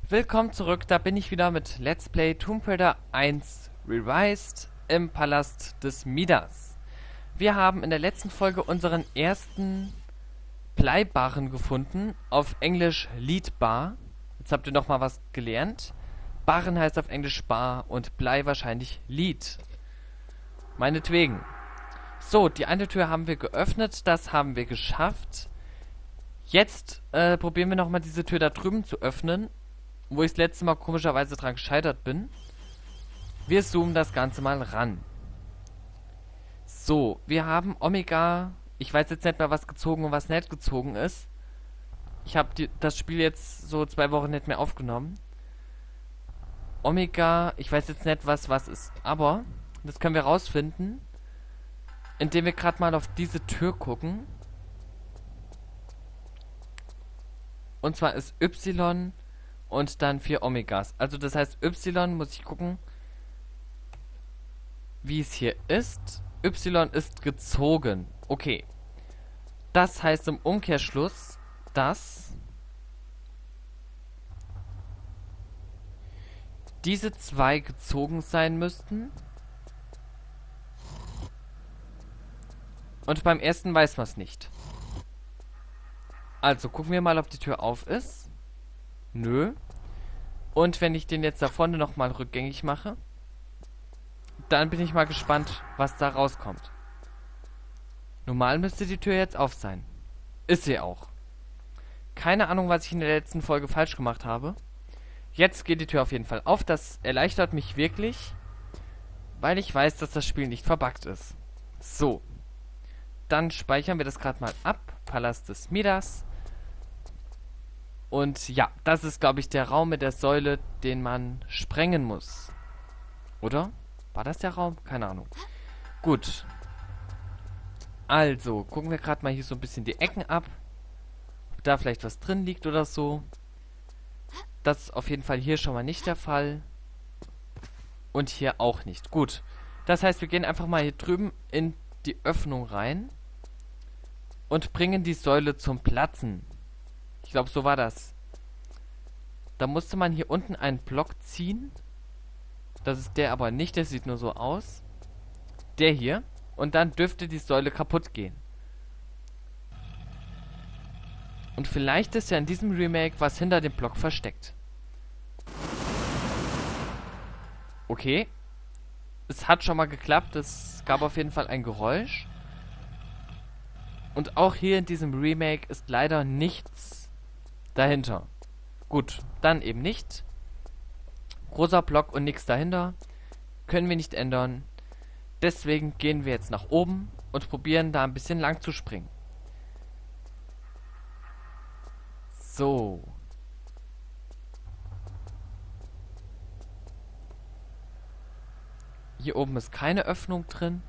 Willkommen zurück, da bin ich wieder mit Let's Play Tomb Raider 1 Revised im Palast des Midas. Wir haben in der letzten Folge unseren ersten Bleibarren gefunden, auf Englisch Lead Bar. Jetzt habt ihr noch mal was gelernt. Barren heißt auf Englisch Bar und Blei wahrscheinlich Lead. Meinetwegen. So, die eine Tür haben wir geöffnet, das haben wir geschafft. Jetzt probieren wir nochmal diese Tür da drüben zu öffnen, wo ich das letzte Mal komischerweise dran gescheitert bin. Wir zoomen das Ganze mal ran. So, wir haben Omega. Ich weiß jetzt nicht mehr, was gezogen und was nicht gezogen ist. Ich habe das Spiel jetzt so 2 Wochen nicht mehr aufgenommen. Omega, ich weiß jetzt nicht, was ist. Aber das können wir rausfinden, indem wir gerade mal auf diese Tür gucken. Und zwar ist Y und dann 4 Omegas. Also das heißt, Y muss ich gucken, wie es hier ist. Y ist gezogen. Okay. Das heißt im Umkehrschluss, dass diese 2 gezogen sein müssten. Und beim ersten weiß man es nicht. Also gucken wir mal, ob die Tür auf ist. Nö. Und wenn ich den jetzt da vorne nochmal rückgängig mache, dann bin ich mal gespannt, was da rauskommt. Normal müsste die Tür jetzt auf sein. Ist sie auch. Keine Ahnung, was ich in der letzten Folge falsch gemacht habe. Jetzt geht die Tür auf jeden Fall auf. Das erleichtert mich wirklich, weil ich weiß, dass das Spiel nicht verbuggt ist. So. Dann speichern wir das gerade mal ab. Palast des Midas. Und ja, das ist, glaube ich, der Raum mit der Säule, den man sprengen muss. Oder? War das der Raum? Keine Ahnung. Gut. Also, gucken wir gerade mal hier so ein bisschen die Ecken ab. Ob da vielleicht was drin liegt oder so. Das ist auf jeden Fall hier schon mal nicht der Fall. Und hier auch nicht. Gut. Das heißt, wir gehen einfach mal hier drüben in die Öffnung rein. Und bringen die Säule zum Platzen. Ich glaube, so war das. Da musste man hier unten einen Block ziehen. Das ist der aber nicht, der sieht nur so aus. Der hier. Und dann dürfte die Säule kaputt gehen. Und vielleicht ist ja in diesem Remake was hinter dem Block versteckt. Okay. Es hat schon mal geklappt. Es gab auf jeden Fall ein Geräusch. Und auch hier in diesem Remake ist leider nichts dahinter. Gut, dann eben nicht. Rosa Block und nichts dahinter. Können wir nicht ändern. Deswegen gehen wir jetzt nach oben und probieren da ein bisschen lang zu springen. So. Hier oben ist keine Öffnung drin.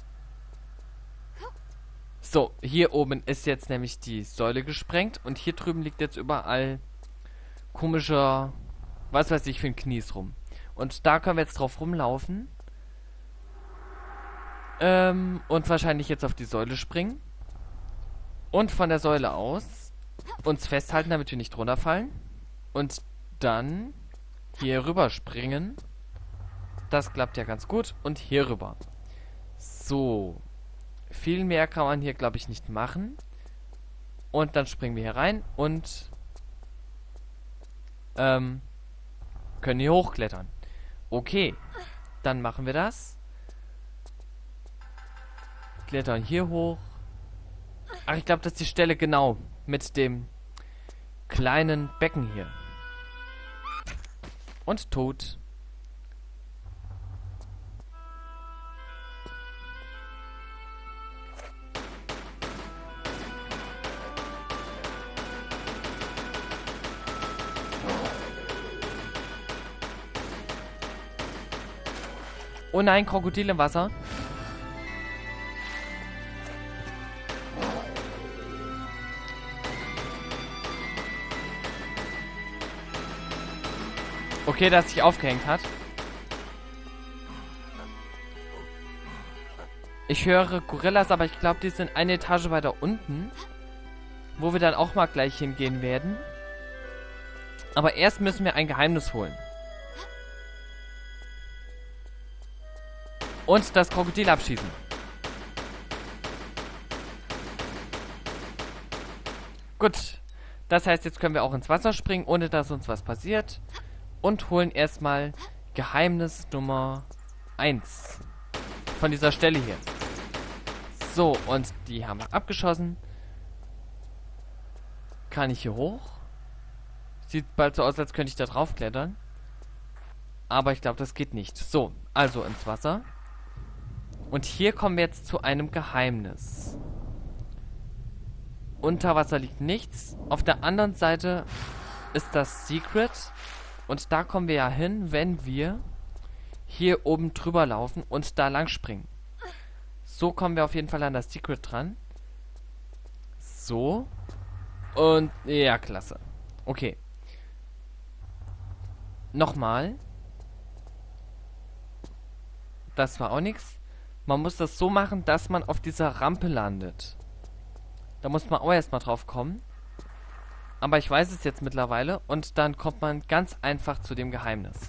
So, hier oben ist jetzt nämlich die Säule gesprengt und hier drüben liegt jetzt überall komischer, was weiß ich, für ein Knies rum. Und da können wir jetzt drauf rumlaufen. Und wahrscheinlich jetzt auf die Säule springen. Und von der Säule aus uns festhalten, damit wir nicht runterfallen. Und dann hier rüber springen. Das klappt ja ganz gut. Und hier rüber. So. Viel mehr kann man hier, glaube ich, nicht machen. Und dann springen wir hier rein und können hier hochklettern. Okay, dann machen wir das. Klettern hier hoch. Ach, ich glaube, das ist die Stelle genau mit dem kleinen Becken hier. Und tot. Oh nein, Krokodil im Wasser. Okay, dass sich aufgehängt hat. Ich höre Gorillas, aber ich glaube, die sind eine Etage weiter unten. Wo wir dann auch mal gleich hingehen werden. Aber erst müssen wir ein Geheimnis holen. Und das Krokodil abschießen. Gut. Das heißt, jetzt können wir auch ins Wasser springen, ohne dass uns was passiert. Und holen erstmal Geheimnis Nummer 1. Von dieser Stelle hier. So, und die haben wir abgeschossen. Kann ich hier hoch? Sieht bald so aus, als könnte ich da drauf klettern. Aber ich glaube, das geht nicht. So, also ins Wasser. Und hier kommen wir jetzt zu einem Geheimnis. Unter Wasser liegt nichts. Auf der anderen Seite ist das Secret. Und da kommen wir ja hin, wenn wir hier oben drüber laufen und da lang springen. So kommen wir auf jeden Fall an das Secret dran. So. Und, ja, klasse. Okay. Nochmal. Das war auch nichts. Man muss das so machen, dass man auf dieser Rampe landet. Da muss man auch erstmal drauf kommen. Aber ich weiß es jetzt mittlerweile. Und dann kommt man ganz einfach zu dem Geheimnis.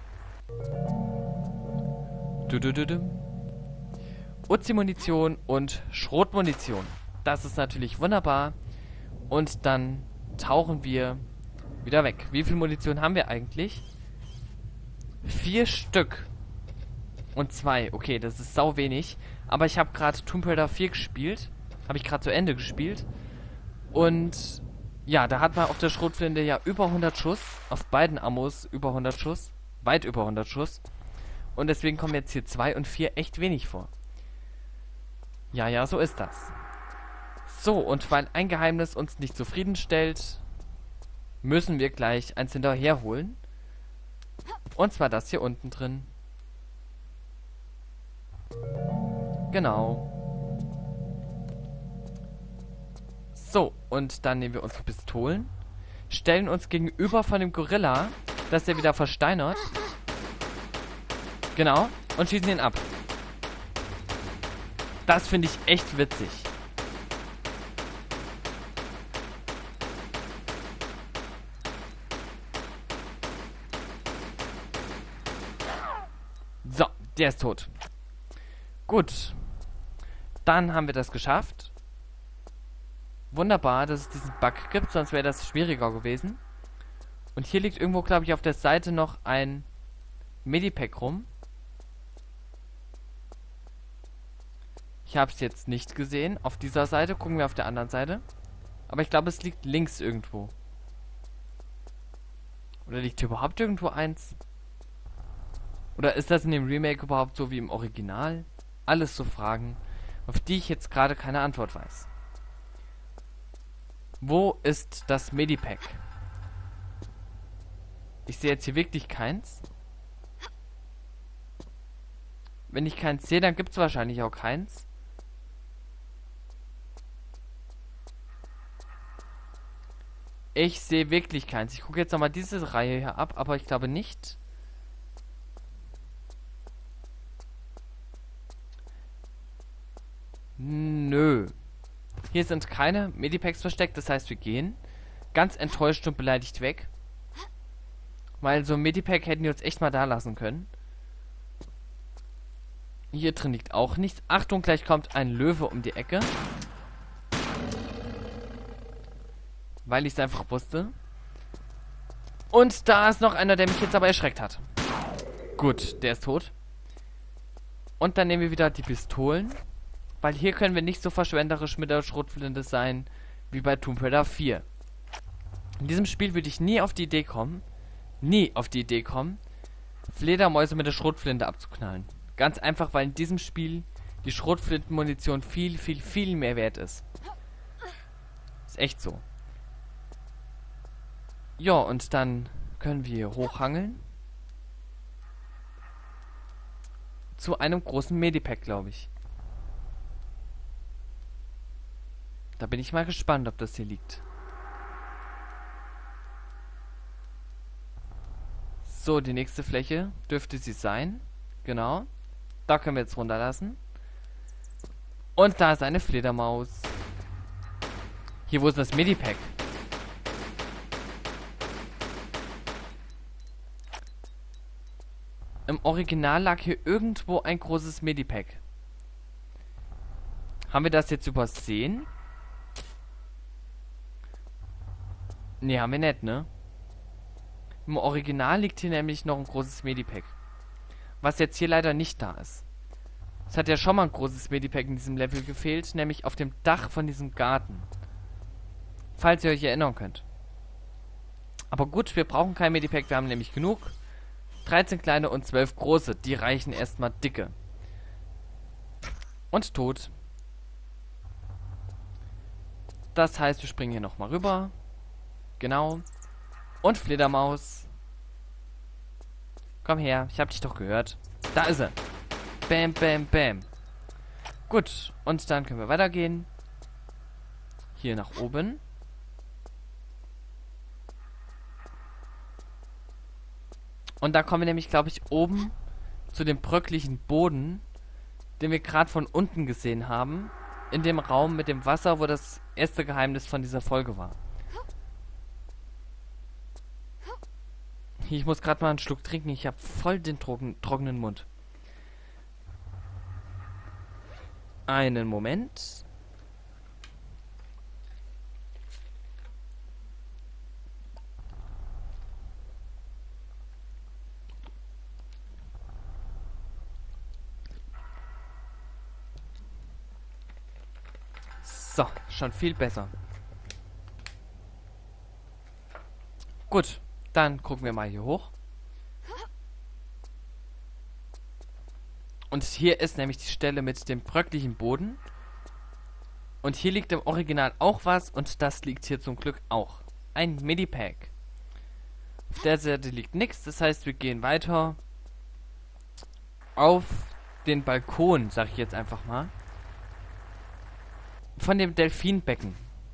Uzi-Munition und Schrotmunition. Das ist natürlich wunderbar. Und dann tauchen wir wieder weg. Wie viel Munition haben wir eigentlich? 4 Stück. Und 2. Okay, das ist sau wenig. Aber ich habe gerade Tomb Raider 4 gespielt. Habe ich gerade zu Ende gespielt. Und ja, da hat man auf der Schrotflinte ja über 100 Schuss. Auf beiden Ammos über 100 Schuss. Weit über 100 Schuss. Und deswegen kommen jetzt hier 2 und 4 echt wenig vor. Ja, so ist das. So, und weil ein Geheimnis uns nicht zufriedenstellt, müssen wir gleich eins hinterher holen. Und zwar das hier unten drin. Genau. So, und dann nehmen wir unsere Pistolen, stellen uns gegenüber von dem Gorilla, dass er wieder versteinert. Genau, und schießen ihn ab. Das finde ich echt witzig. So, der ist tot. Gut. Dann haben wir das geschafft. Wunderbar, dass es diesen Bug gibt, sonst wäre das schwieriger gewesen. Und hier liegt irgendwo, glaube ich, auf der Seite noch ein Medipack rum. Ich habe es jetzt nicht gesehen. Auf dieser Seite, gucken wir auf der anderen Seite. Aber ich glaube, es liegt links irgendwo. Oder liegt hier überhaupt irgendwo eins? Oder ist das in dem Remake überhaupt so wie im Original? Alles so Fragen, auf die ich jetzt gerade keine Antwort weiß. Wo ist das Medipack? Ich sehe jetzt hier wirklich keins. Wenn ich keins sehe, dann gibt es wahrscheinlich auch keins. Ich sehe wirklich keins. Ich gucke jetzt nochmal diese Reihe hier ab, aber ich glaube nicht. Nö. Hier sind keine Medipacks versteckt, das heißt, wir gehen ganz enttäuscht und beleidigt weg. Weil so ein Medipack hätten die uns echt mal da lassen können. Hier drin liegt auch nichts. Achtung, gleich kommt ein Löwe um die Ecke. Weil ich es einfach wusste. Und da ist noch einer, der mich jetzt aber erschreckt hat. Gut, der ist tot. Und dann nehmen wir wieder die Pistolen. Weil hier können wir nicht so verschwenderisch mit der Schrotflinte sein, wie bei Tomb Raider 4. In diesem Spiel würde ich nie auf die Idee kommen, Fledermäuse mit der Schrotflinte abzuknallen. Ganz einfach, weil in diesem Spiel die Schrotflintenmunition viel, viel, viel mehr wert ist. Ist echt so. Ja, und dann können wir hochhangeln. Zu einem großen Medipack, glaube ich. Da bin ich mal gespannt, ob das hier liegt. So, die nächste Fläche dürfte sie sein. Genau. Da können wir jetzt runterlassen. Und da ist eine Fledermaus. Hier, wo ist das Medipack? Im Original lag hier irgendwo ein großes Medipack. Haben wir das jetzt übersehen? Ne, haben wir nicht, ne? Im Original liegt hier nämlich noch ein großes Medipack. Was jetzt hier leider nicht da ist. Es hat ja schon mal ein großes Medipack in diesem Level gefehlt, nämlich auf dem Dach von diesem Garten. Falls ihr euch erinnern könnt. Aber gut, wir brauchen kein Medipack, wir haben nämlich genug. 13 kleine und 12 große, die reichen erstmal dicke. Und tot. Das heißt, wir springen hier nochmal rüber. Genau. Und Fledermaus. Komm her, ich hab dich doch gehört. Da ist er. Bam, bam, bam. Gut, und dann können wir weitergehen. Hier nach oben. Und da kommen wir nämlich, glaube ich, oben zu dem bröcklichen Boden, den wir gerade von unten gesehen haben. In dem Raum mit dem Wasser, wo das erste Geheimnis von dieser Folge war. Ich muss gerade mal einen Schluck trinken. Ich habe voll den trockenen Mund. Einen Moment. So, schon viel besser. Gut, dann gucken wir mal hier hoch. Und hier ist nämlich die Stelle mit dem bröcklichen Boden. Und hier liegt im Original auch was und das liegt hier zum Glück auch. Ein Medipack. Auf der Seite liegt nichts, das heißt, wir gehen weiter auf den Balkon, sag ich jetzt einfach mal. Von dem Delfinbecken.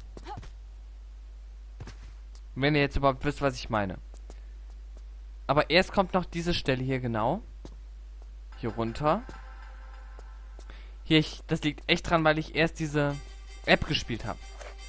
Wenn ihr jetzt überhaupt wisst, was ich meine. Aber erst kommt noch diese Stelle hier genau. Hier runter. Hier, das liegt echt dran, weil ich erst diese App gespielt habe.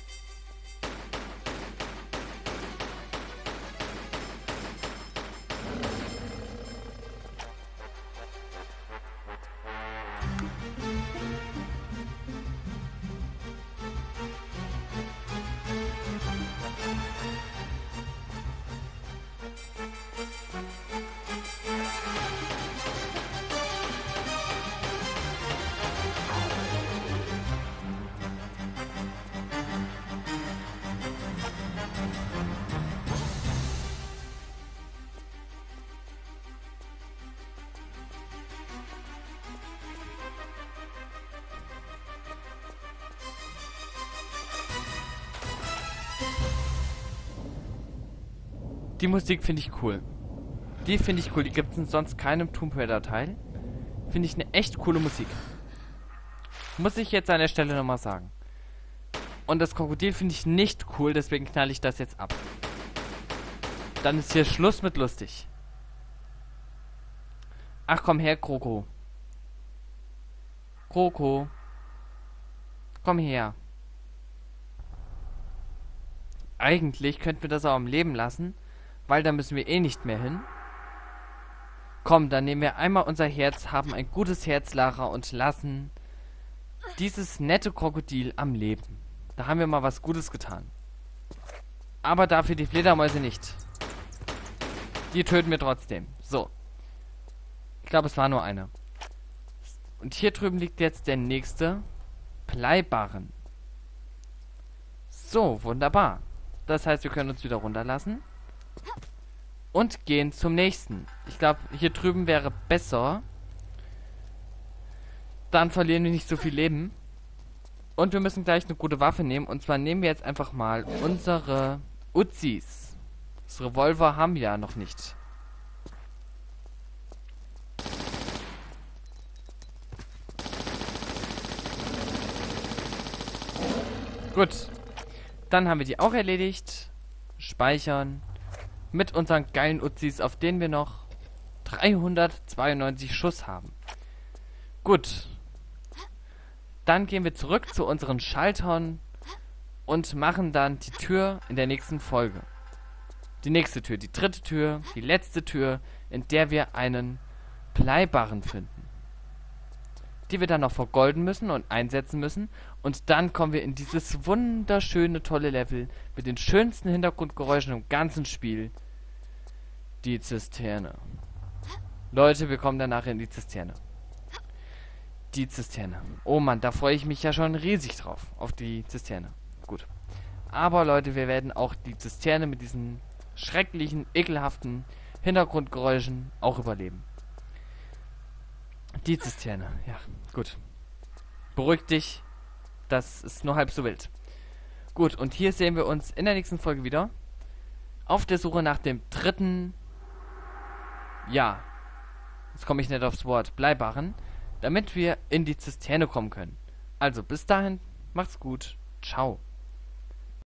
Die Musik finde ich cool. Die finde ich cool. Die gibt es in sonst keinem Tomb Raider Teil. Finde ich eine echt coole Musik. Muss ich jetzt an der Stelle nochmal sagen. Und das Krokodil finde ich nicht cool, deswegen knall ich das jetzt ab. Dann ist hier Schluss mit lustig. Ach komm her, Kroko. Kroko. Komm her. Eigentlich könnten wir das auch am Leben lassen, weil da müssen wir eh nicht mehr hin. Komm, dann nehmen wir einmal unser Herz, haben ein gutes Herz, Lara, und lassen dieses nette Krokodil am Leben. Da haben wir mal was Gutes getan. Aber dafür die Fledermäuse nicht. Die töten wir trotzdem. So. Ich glaube, es war nur eine. Und hier drüben liegt jetzt der nächste Bleibarren. So, wunderbar. Das heißt, wir können uns wieder runterlassen. Und gehen zum nächsten. Ich glaube, hier drüben wäre besser. Dann verlieren wir nicht so viel Leben. Und wir müssen gleich eine gute Waffe nehmen. Und zwar nehmen wir jetzt einfach mal unsere Uzis. Das Revolver haben wir ja noch nicht. Gut. Dann haben wir die auch erledigt. Speichern. Mit unseren geilen Uzis, auf denen wir noch 392 Schuss haben. Gut. Dann gehen wir zurück zu unseren Schaltern und machen dann die Tür in der nächsten Folge. Die nächste Tür, die dritte Tür, die letzte Tür, in der wir einen Bleibarren finden, die wir dann noch vergolden müssen und einsetzen müssen. Und dann kommen wir in dieses wunderschöne, tolle Level mit den schönsten Hintergrundgeräuschen im ganzen Spiel. Die Zisterne. Leute, wir kommen danach in die Zisterne. Die Zisterne. Oh Mann, da freue ich mich ja schon riesig drauf. Auf die Zisterne. Gut. Aber Leute, wir werden auch die Zisterne mit diesen schrecklichen, ekelhaften Hintergrundgeräuschen auch überleben. Die Zisterne. Ja, gut. Beruhig dich. Das ist nur halb so wild. Gut, und hier sehen wir uns in der nächsten Folge wieder. Auf der Suche nach dem dritten... Ja. Jetzt komme ich nicht aufs Wort. Bleibarren. Damit wir in die Zisterne kommen können. Also, bis dahin. Macht's gut. Ciao.